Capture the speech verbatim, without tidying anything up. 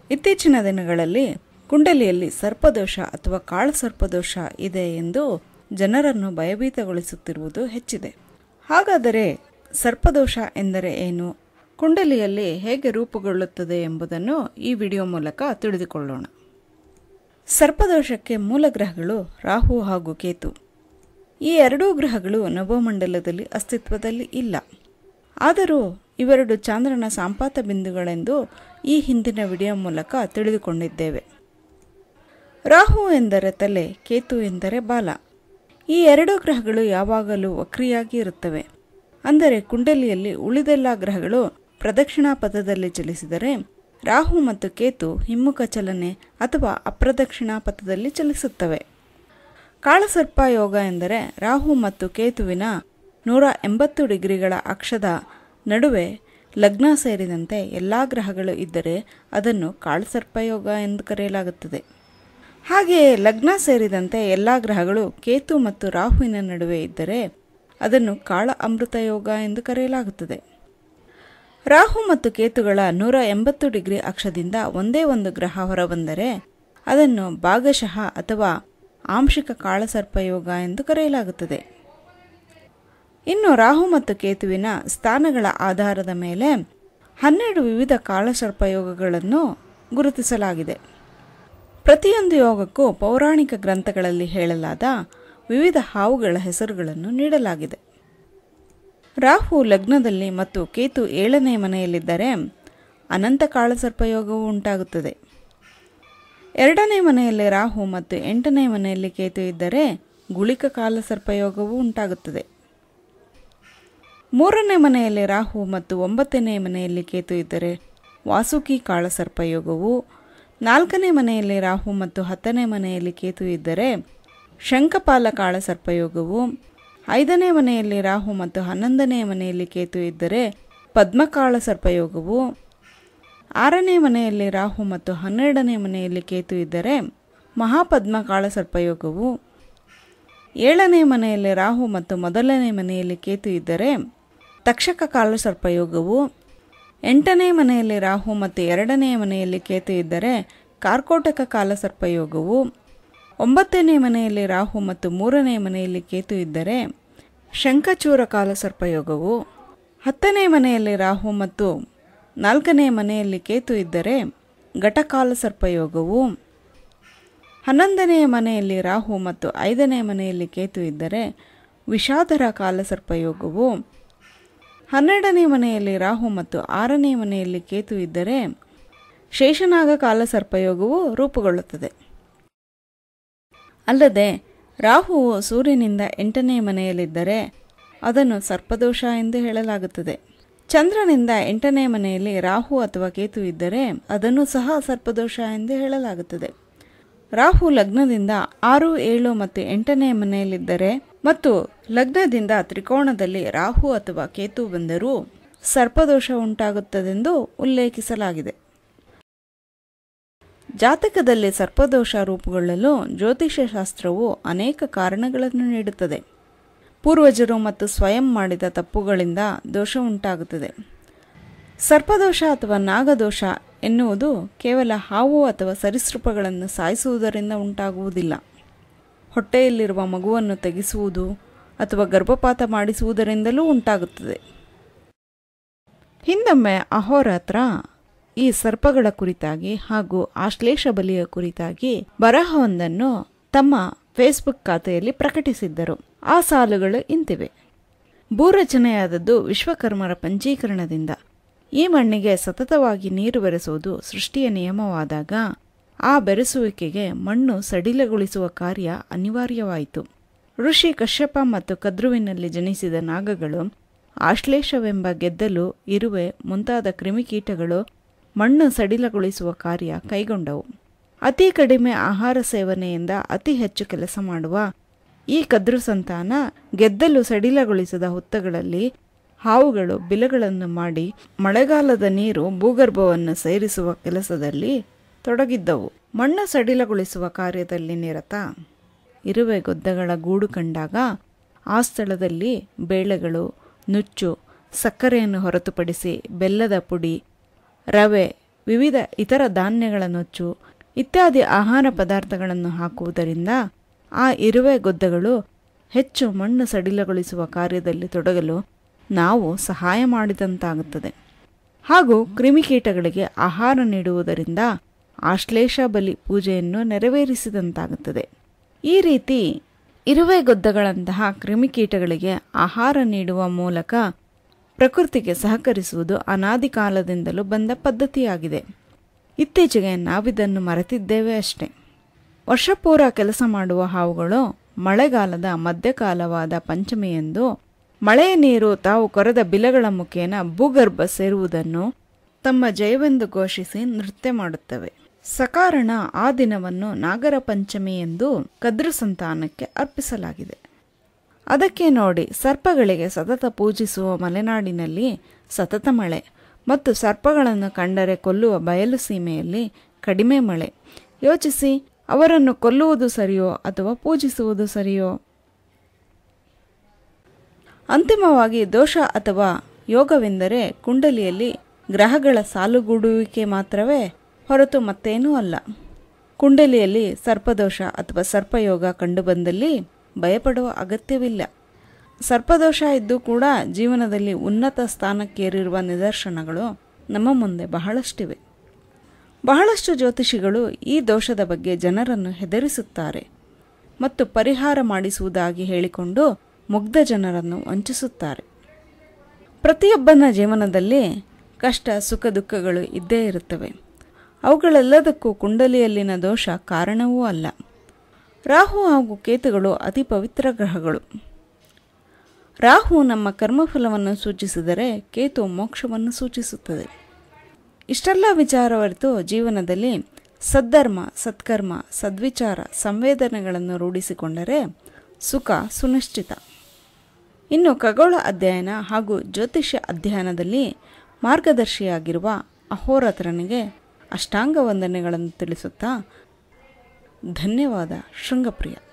ಇತ್ತೀಚಿನ ದಿನಗಳಲ್ಲಿ ಕುಂಡಲಿಯಲ್ಲಿ ಸರ್ಪದೋಷ ಅಥವಾ ಕಾಳಸರ್ಪದೋಷ ಇದೆ ಎಂದು ಜನರನ್ನು ಭಯಭೀತಗೊಳಿಸುತ್ತಿರುವುದು ಹೆಚ್ಚಿದೆ. ಹಾಗಾದರೆ ಸರ್ಪದೋಷ ಎಂದರೆ ಏನು, ಕುಂಡಲಿಯಲ್ಲಿ ಹೇಗೆ ರೂಪುಗೊಳ್ಳುತ್ತದೆ ಎಂಬುದನ್ನು ಈ ವಿಡಿಯೋ ಮೂಲಕ ತಿಳಿದುಕೊಳ್ಳೋಣ. ಸರ್ಪದೋಷಕ್ಕೆ ಮೂಲ ಗ್ರಹಗಳು ರಾಹು ಹಾಗೂ ಕೇತು. ಈ ಎರಡೂ ಗ್ರಹಗಳು ನಭೋಮಂಡಲದಲ್ಲಿ ಅಸ್ತಿತ್ವದಲ್ಲಿ ಇಲ್ಲ. ಆದರೂ ಇವೆರಡು ಚಂದ್ರನ ಸಂಪಾತ ಬಿಂದುಗಳೆಂದು ಈ ಹಿಂದಿನ ವಿಡಿಯೋ ಮೂಲಕ ತಿಳಿದುಕೊಂಡಿದ್ದೇವೆ. ರಾಹು ಎಂದರೆ ತಲೆ, ಕೇತು ಎಂದರೆ ಬಾಲ. ಈ ಎರಡೂ ಗ್ರಹಗಳು ಯಾವಾಗಲೂ ವಕ್ರಿಯಾಗಿ ಇರುತ್ತವೆ. ಅಂದರೆ ಕುಂಡಲಿಯಲ್ಲಿ ಉಳಿದೆಲ್ಲ ಗ್ರಹಗಳು ಪ್ರದಕ್ಷಿಣಾ ಪಥದಲ್ಲಿ ಚಲಿಸಿದರೆ ರಾಹು ಮತ್ತು ಕೇತು ಹಿಮ್ಮುಖ ಚಲನೆ ಅಥವಾ ಅಪ್ರದಕ್ಷಿಣಾ ಪಥದಲ್ಲಿ ಚಲಿಸುತ್ತವೆ. ಕಾಳಸರ್ಪ ಯೋಗ ಎಂದರೆ ರಾಹು ಮತ್ತು ಕೇತುವಿನ ನೂರ ಎಂಬತ್ತು ಡಿಗ್ರಿಗಳ ಅಕ್ಷದ ನಡುವೆ ಲಗ್ನ ಸೇರಿದಂತೆ ಎಲ್ಲ ಗ್ರಹಗಳು ಇದ್ದರೆ ಅದನ್ನು ಕಾಳಸರ್ಪ ಯೋಗ ಎಂದು ಕರೆಯಲಾಗುತ್ತದೆ. ಹಾಗೆಯೇ ಲಗ್ನ ಸೇರಿದಂತೆ ಎಲ್ಲ ಗ್ರಹಗಳು ಕೇತು ಮತ್ತು ರಾಹುವಿನ ನಡುವೆ ಇದ್ದರೆ ಅದನ್ನು ಕಾಳ ಅಮೃತ ಯೋಗ ಎಂದು ಕರೆಯಲಾಗುತ್ತದೆ. ರಾಹು ಮತ್ತು ಕೇತುಗಳ ನೂರ ಎಂಬತ್ತು ಡಿಗ್ರಿ ಅಕ್ಷದಿಂದ ಒಂದೇ ಒಂದು ಗ್ರಹ ಹೊರಬಂದರೆ ಅದನ್ನು ಭಾಗಶಃ ಅಥವಾ ಆಂಶಿಕ ಕಾಳಸರ್ಪ ಯೋಗ ಎಂದು ಕರೆಯಲಾಗುತ್ತದೆ. ಇನ್ನು ರಾಹು ಮತ್ತು ಕೇತುವಿನ ಸ್ಥಾನಗಳ ಆಧಾರದ ಮೇಲೆ ಹನ್ನೆರಡು ವಿವಿಧ ಕಾಳಸರ್ಪ ಯೋಗಗಳನ್ನು ಗುರುತಿಸಲಾಗಿದೆ. ಪ್ರತಿಯೊಂದು ಯೋಗಕ್ಕೂ ಪೌರಾಣಿಕ ಗ್ರಂಥಗಳಲ್ಲಿ ಹೇಳಲಾದ ವಿವಿಧ ಹಾವುಗಳ ಹೆಸರುಗಳನ್ನು ನೀಡಲಾಗಿದೆ. ರಾಹು ಲಗ್ನದಲ್ಲಿ ಮತ್ತು ಕೇತು ಏಳನೇ ಮನೆಯಲ್ಲಿದ್ದರೆ ಅನಂತ ಕಾಳಸರ್ಪ ಯೋಗವು ಉಂಟಾಗುತ್ತದೆ. ಎರಡನೇ ಮನೆಯಲ್ಲಿ ರಾಹು ಮತ್ತು ಎಂಟನೇ ಮನೆಯಲ್ಲಿ ಕೇತು ಇದ್ದರೆ ಗುಳಿಕ ಕಾಳಸರ್ಪ ಯೋಗವು ಉಂಟಾಗುತ್ತದೆ. ಮೂರನೇ ಮನೆಯಲ್ಲಿ ರಾಹು ಮತ್ತು ಒಂಬತ್ತನೇ ಮನೆಯಲ್ಲಿ ಕೇತು ಇದ್ದರೆ ವಾಸುಕಿ ಕಾಳಸರ್ಪ ಯೋಗವು, ನಾಲ್ಕನೇ ಮನೆಯಲ್ಲಿ ರಾಹು ಮತ್ತು ಹತ್ತನೇ ಮನೆಯಲ್ಲಿ ಕೇತು ಇದ್ದರೆ ಶಂಖಪಾಲ ಕಾಳಸರ್ಪ ಯೋಗವು, ಐದನೇ ಮನೆಯಲ್ಲಿ ರಾಹು ಮತ್ತು ಹನ್ನೊಂದನೇ ಮನೆಯಲ್ಲಿ ಕೇತು ಇದ್ದರೆ ಪದ್ಮಕಾಳ ಸರ್ಪಯೋಗವು, ಆರನೇ ಮನೆಯಲ್ಲಿ ರಾಹು ಮತ್ತು ಹನ್ನೆರಡನೇ ಮನೆಯಲ್ಲಿ ಕೇತು ಇದ್ದರೆ ಮಹಾಪದ್ಮಕಾಳ ಸರ್ಪಯೋಗವು, ಏಳನೇ ಮನೆಯಲ್ಲಿ ರಾಹು ಮತ್ತು ಮೊದಲನೇ ಮನೆಯಲ್ಲಿ ಕೇತು ಇದ್ದರೆ ತಕ್ಷಕ ಕಾಳ ಸರ್ಪಯೋಗವು, ಎಂಟನೇ ಮನೆಯಲ್ಲಿ ರಾಹು ಮತ್ತು ಎರಡನೇ ಮನೆಯಲ್ಲಿ ಕೇತು ಇದ್ದರೆ ಕಾರ್ಕೋಟಕ ಕಾಲ ಸರ್ಪಯೋಗವು, ಒಂಬತ್ತನೇ ಮನೆಯಲ್ಲಿ ರಾಹು ಮತ್ತು ಮೂರನೇ ಮನೆಯಲ್ಲಿ ಕೇತು ಇದ್ದರೆ ಶಂಖಚೂರ ಕಾಲ ಸರ್ಪಯೋಗವು, ಹತ್ತನೇ ಮನೆಯಲ್ಲಿ ರಾಹು ಮತ್ತು ನಾಲ್ಕನೇ ಮನೆಯಲ್ಲಿ ಕೇತು ಇದ್ದರೆ ಘಟಕಾಲ ಸರ್ಪಯೋಗವು, ಹನ್ನೊಂದನೆಯ ಮನೆಯಲ್ಲಿ ರಾಹು ಮತ್ತು ಐದನೇ ಮನೆಯಲ್ಲಿ ಕೇತು ಇದ್ದರೆ ವಿಷಾಧರ ಕಾಲ ಸರ್ಪಯೋಗವು, ಹನ್ನೆರಡನೇ ಮನೆಯಲ್ಲಿ ರಾಹು ಮತ್ತು ಆರನೇ ಮನೆಯಲ್ಲಿ ಕೇತು ಇದ್ದರೆ ಶೇಷನಾಗ ಕಾಲ ಸರ್ಪಯೋಗವು ರೂಪುಗೊಳ್ಳುತ್ತದೆ. ಅಲ್ಲದೆ ರಾಹುವು ಸೂರ್ಯನಿಂದ ಎಂಟನೇ ಮನೆಯಲ್ಲಿದ್ದರೆ ಅದನ್ನು ಸರ್ಪದೋಷ ಎಂದು ಹೇಳಲಾಗುತ್ತದೆ. ಚಂದ್ರನಿಂದ ಎಂಟನೇ ಮನೆಯಲ್ಲಿ ರಾಹು ಅಥವಾ ಕೇತು ಇದ್ದರೆ ಅದನ್ನು ಸಹ ಸರ್ಪದೋಷ ಎಂದು ಹೇಳಲಾಗುತ್ತದೆ. ರಾಹು ಲಗ್ನದಿಂದ ಆರು ಏಳು ಮತ್ತು ಎಂಟನೇ ಮನೆಯಲ್ಲಿದ್ದರೆ ಮತ್ತು ಲಗ್ನದಿಂದ ತ್ರಿಕೋಣದಲ್ಲಿ ರಾಹು ಅಥವಾ ಕೇತು ಬಂದರೂ ಸರ್ಪದೋಷ ಉಂಟಾಗುತ್ತದೆಂದು ಉಲ್ಲೇಖಿಸಲಾಗಿದೆ. ಜಾತಕದಲ್ಲಿ ಸರ್ಪದೋಷ ರೂಪುಗೊಳ್ಳಲು ಜ್ಯೋತಿಷ್ಯ ಶಾಸ್ತ್ರವು ಅನೇಕ ಕಾರಣಗಳನ್ನು ನೀಡುತ್ತದೆ. ಪೂರ್ವಜರು ಮತ್ತು ಸ್ವಯಂ ಮಾಡಿದ ತಪ್ಪುಗಳಿಂದ ದೋಷ ಉಂಟಾಗುತ್ತದೆ. ಸರ್ಪದೋಷ ಅಥವಾ ನಾಗದೋಷ ಎನ್ನುವುದು ಕೇವಲ ಹಾವು ಅಥವಾ ಸರೀಸೃಪಗಳನ್ನು ಸಾಯಿಸುವುದರಿಂದ ಉಂಟಾಗುವುದಿಲ್ಲ. ಹೊಟ್ಟೆಯಲ್ಲಿರುವ ಮಗುವನ್ನು ತೆಗೆಸುವುದು ಅಥವಾ ಗರ್ಭಪಾತ ಮಾಡಿಸುವುದರಿಂದಲೂ ಉಂಟಾಗುತ್ತದೆ. ಹಿಂದೊಮ್ಮೆ ಅಹೋರಾತ್ರ ಈ ಸರ್ಪಗಳ ಕುರಿತಾಗಿ ಹಾಗೂ ಆಶ್ಲೇಷ ಬಲಿಯ ಕುರಿತಾಗಿ ಬರಹವೊಂದನ್ನು ತಮ್ಮ ಫೇಸ್ಬುಕ್ ಖಾತೆಯಲ್ಲಿ ಪ್ರಕಟಿಸಿದ್ದರು. ಆ ಸಾಲುಗಳು ಇಂತಿವೆ. ಭೂರಚನೆಯಾದದ್ದು ವಿಶ್ವಕರ್ಮರ ಪಂಚೀಕರಣದಿಂದ. ಈ ಮಣ್ಣಿಗೆ ಸತತವಾಗಿ ನೀರು ಬೆರೆಸುವುದು ಸೃಷ್ಟಿಯ ನಿಯಮವಾದಾಗ ಆ ಬೆರೆಸುವಿಕೆಗೆ ಮಣ್ಣು ಸಡಿಲಗೊಳಿಸುವ ಕಾರ್ಯ ಅನಿವಾರ್ಯವಾಯಿತು. ಋಷಿ ಕಶ್ಯಪ ಮತ್ತು ಕದ್ರುವಿನಲ್ಲಿ ಜನಿಸಿದ ನಾಗಗಳು ಆಶ್ಲೇಷವೆಂಬ ಗೆದ್ದಲು, ಇರುವೆ ಮುಂತಾದ ಕ್ರಿಮಿಕೀಟಗಳು ಮಣ್ಣು ಸಡಿಲಗೊಳಿಸುವ ಕಾರ್ಯ ಕೈಗೊಂಡವು. ಅತಿ ಕಡಿಮೆ ಆಹಾರ ಸೇವನೆಯಿಂದ ಅತಿ ಹೆಚ್ಚು ಕೆಲಸ ಮಾಡುವ ಈ ಕದ್ರು ಸಂತಾನ ಗೆದ್ದಲು ಸಡಿಲಗೊಳಿಸಿದ ಹುತ್ತಗಳಲ್ಲಿ ಹಾವುಗಳು ಬಿಲಗಳನ್ನು ಮಾಡಿ ಮಳೆಗಾಲದ ನೀರು ಭೂಗರ್ಭವನ್ನು ಸೇರಿಸುವ ಕೆಲಸದಲ್ಲಿ ತೊಡಗಿದ್ದವು. ಮಣ್ಣು ಸಡಿಲಗೊಳಿಸುವ ಕಾರ್ಯದಲ್ಲಿ ನಿರತ ಇರುವೆ ಗೊದ್ದಗಳ ಗೂಡು ಕಂಡಾಗ ಆ ಸ್ಥಳದಲ್ಲಿ ಬೇಳೆಗಳು, ನುಚ್ಚು, ಸಕ್ಕರೆಯನ್ನು ಹೊರತುಪಡಿಸಿ ಬೆಲ್ಲದ ಪುಡಿ, ರವೆ ವಿವಿಧ ಇತರ ಧಾನ್ಯಗಳ ನೊಚ್ಚು ಇತ್ಯಾದಿ ಆಹಾರ ಪದಾರ್ಥಗಳನ್ನು ಹಾಕುವುದರಿಂದ ಆ ಇರುವೆ ಗೊದ್ದಗಳು ಹೆಚ್ಚು ಮಣ್ಣು ಸಡಿಲಗೊಳಿಸುವ ಕಾರ್ಯದಲ್ಲಿ ತೊಡಗಲು ನಾವು ಸಹಾಯ ಮಾಡಿದಂತಾಗುತ್ತದೆ. ಹಾಗೂ ಕ್ರಿಮಿಕೀಟಗಳಿಗೆ ಆಹಾರ ನೀಡುವುದರಿಂದ ಆಶ್ಲೇಷ ಬಲಿ ಪೂಜೆಯನ್ನು ನೆರವೇರಿಸಿದಂತಾಗುತ್ತದೆ. ಈ ರೀತಿ ಇರುವೆ ಗೊದ್ದಗಳಂತಹ ಕ್ರಿಮಿಕೀಟಗಳಿಗೆ ಆಹಾರ ನೀಡುವ ಮೂಲಕ ಪ್ರಕೃತಿಗೆ ಸಹಕರಿಸುವುದು ಅನಾದಿ ಕಾಲದಿಂದಲೂ ಬಂದ ಪದ್ಧತಿಯಾಗಿದೆ. ಇತ್ತೀಚೆಗೆ ನಾವಿದನ್ನು ಮರೆತಿದ್ದೇವೆ ಅಷ್ಟೆ. ವರ್ಷಪೂರ ಕೆಲಸ ಮಾಡುವ ಹಾವುಗಳು ಮಳೆಗಾಲದ ಮಧ್ಯಕಾಲವಾದ ಪಂಚಮಿಯಂದು ಮಳೆಯ ನೀರು ತಾವು ಕೊರೆದ ಬಿಲಗಳ ಮುಖೇನ ಭೂಗರ್ಭ ಸೇರುವುದನ್ನು ತಮ್ಮ ಜಯವೆಂದು ಘೋಷಿಸಿ ನೃತ್ಯ ಮಾಡುತ್ತವೆ. ಸಕಾರಣ ಆ ದಿನವನ್ನು ನಾಗರ ಪಂಚಮಿ ಎಂದು ಕದ್ರು ಸಂತಾನಕ್ಕೆ ಅರ್ಪಿಸಲಾಗಿದೆ. ಅದಕ್ಕೆ ನೋಡಿ, ಸರ್ಪಗಳಿಗೆ ಸತತ ಪೂಜಿಸುವ ಮಲೆನಾಡಿನಲ್ಲಿ ಸತತ ಮಳೆ ಮತ್ತು ಸರ್ಪಗಳನ್ನು ಕಂಡರೆ ಕೊಲ್ಲುವ ಬಯಲು ಸೀಮೆಯಲ್ಲಿ ಕಡಿಮೆ ಮಳೆ. ಯೋಚಿಸಿ, ಅವರನ್ನು ಕೊಲ್ಲುವುದು ಸರಿಯೋ ಅಥವಾ ಪೂಜಿಸುವುದು ಸರಿಯೋ? ಅಂತಿಮವಾಗಿ ದೋಷ ಅಥವಾ ಯೋಗವೆಂದರೆ ಕುಂಡಲಿಯಲ್ಲಿ ಗ್ರಹಗಳ ಸಾಲುಗೂಡುವಿಕೆ ಮಾತ್ರವೇ ಹೊರತು ಮತ್ತೇನೂ ಅಲ್ಲ. ಕುಂಡಲಿಯಲ್ಲಿ ಸರ್ಪದೋಷ ಅಥವಾ ಸರ್ಪಯೋಗ ಕಂಡುಬಂದಲ್ಲಿ ಭಯಪಡುವ ಅಗತ್ಯವಿಲ್ಲ. ಸರ್ಪದೋಷ ಇದ್ದು ಕೂಡ ಜೀವನದಲ್ಲಿ ಉನ್ನತ ಸ್ಥಾನಕ್ಕೇರಿರುವ ನಿದರ್ಶನಗಳು ನಮ್ಮ ಮುಂದೆ ಬಹಳಷ್ಟಿವೆ. ಬಹಳಷ್ಟು ಜ್ಯೋತಿಷಿಗಳು ಈ ದೋಷದ ಬಗ್ಗೆ ಜನರನ್ನು ಹೆದರಿಸುತ್ತಾರೆ ಮತ್ತು ಪರಿಹಾರ ಮಾಡಿಸುವುದಾಗಿ ಹೇಳಿಕೊಂಡು ಮುಗ್ಧ ಜನರನ್ನು ವಂಚಿಸುತ್ತಾರೆ. ಪ್ರತಿಯೊಬ್ಬನ ಜೀವನದಲ್ಲಿ ಕಷ್ಟ ಸುಖ ದುಃಖಗಳು ಇದ್ದೇ ಇರುತ್ತವೆ. ಅವುಗಳೆಲ್ಲದಕ್ಕೂ ಕುಂಡಲಿಯಲ್ಲಿನ ದೋಷ ಕಾರಣವೂ ಅಲ್ಲ. ರಾಹು ಹಾಗೂ ಕೇತುಗಳು ಅತಿ ಪವಿತ್ರ ಗ್ರಹಗಳು. ರಾಹು ನಮ್ಮ ಕರ್ಮಫಲವನ್ನು ಸೂಚಿಸಿದರೆ ಕೇತು ಮೋಕ್ಷವನ್ನು ಸೂಚಿಸುತ್ತದೆ. ಇಷ್ಟೆಲ್ಲ ವಿಚಾರವರಿತು ಜೀವನದಲ್ಲಿ ಸದ್ಧರ್ಮ, ಸತ್ಕರ್ಮ, ಸದ್ವಿಚಾರ, ಸಂವೇದನೆಗಳನ್ನು ರೂಢಿಸಿಕೊಂಡರೆ ಸುಖ ಸುನಿಶ್ಚಿತ. ಇನ್ನು ಖಗೋಳ ಅಧ್ಯಯನ ಹಾಗೂ ಜ್ಯೋತಿಷ್ಯ ಅಧ್ಯಯನದಲ್ಲಿ ಮಾರ್ಗದರ್ಶಿಯಾಗಿರುವ ಅಹೋರಾತ್ರನಿಗೆ ಅಷ್ಟಾಂಗ ವಂದನೆಗಳನ್ನು ತಿಳಿಸುತ್ತಾ ಧನ್ಯವಾದ. ಶೃಂಗಪ್ರಿಯ.